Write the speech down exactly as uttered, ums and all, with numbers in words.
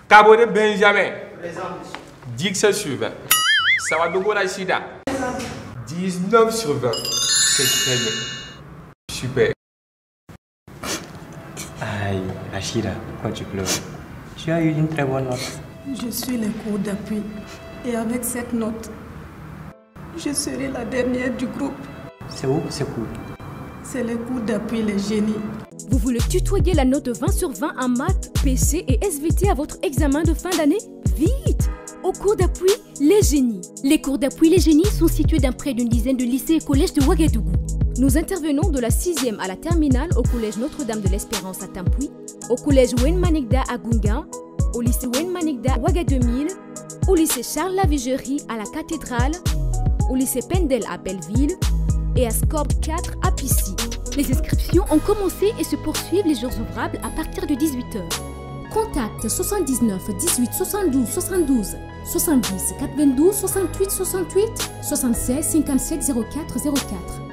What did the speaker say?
Cabo de Benjamin. dix sur vingt. Sawadogo Naishida. dix-neuf sur vingt. C'est très bien. Super. Aïe, Rachida, pourquoi tu pleures? Tu as eu une très bonne note. Je suis les cours d'appui. Et avec cette note, je serai la dernière du groupe. C'est où ces cours? C'est les cours d'appui, les génies. Vous voulez tutoyer la note de vingt sur vingt en maths, P C et S V T à votre examen de fin d'année? Vite! Au cours d'appui, les génies. Les cours d'appui, les génies sont situés dans près d'une dizaine de lycées et collèges de Ouagadougou. Nous intervenons de la sixième à la terminale au collège Notre-Dame de l'Espérance à Tampoui, au collège Wen Manigda à Gunga, au lycée Wen Manigda à Ouaga deux mille, au lycée Charles Lavigerie à la Cathédrale, au lycée Pendel à Belleville et à Scorb quatre à Pissy. Les inscriptions ont commencé et se poursuivent les jours ouvrables à partir de dix-huit heures. Contact soixante-dix-neuf dix-huit soixante-douze soixante-douze soixante-dix quatre-vingt-douze soixante-huit soixante-huit soixante-seize cinquante-sept zéro quatre zéro quatre.